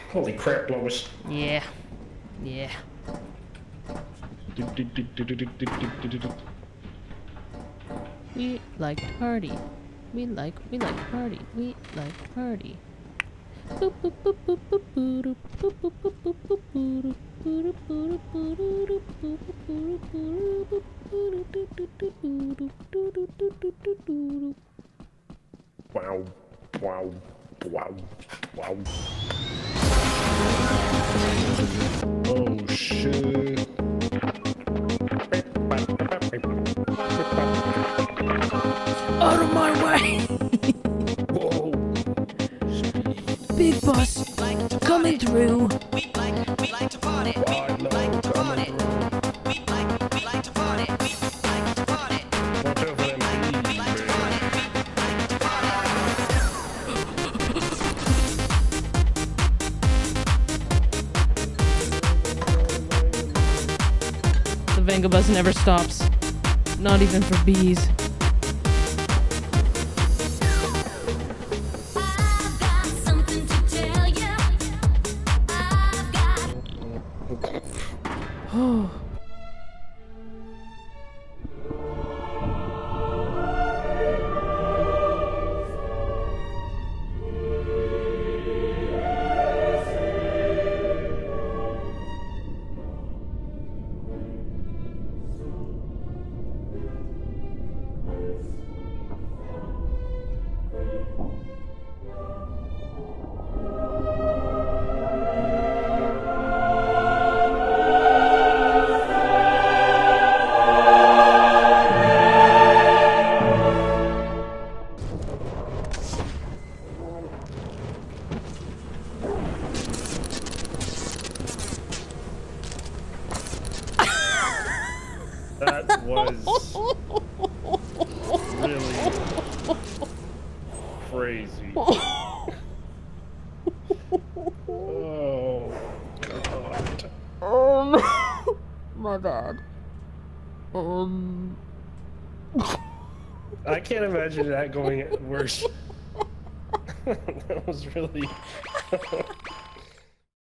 Holy crap, Lois. Yeah. Yeah. We like to party. We like to party. We like to party. Boop boop boop boop boop boop boop boop boop boop boop boop boop boop boop boop. Wow. Wow. Wow. Wow. Oh shit. Out of my way! Whoa. Big bus coming through. We like to party. I know, coming through. We like to party. We like to party. Watch out for them bees, man. The Venga bus never stops. Not even for bees. I've got something to tell you. I've got Oh. That was really crazy. Oh, God. My bad. I can't imagine that going worse. That was really...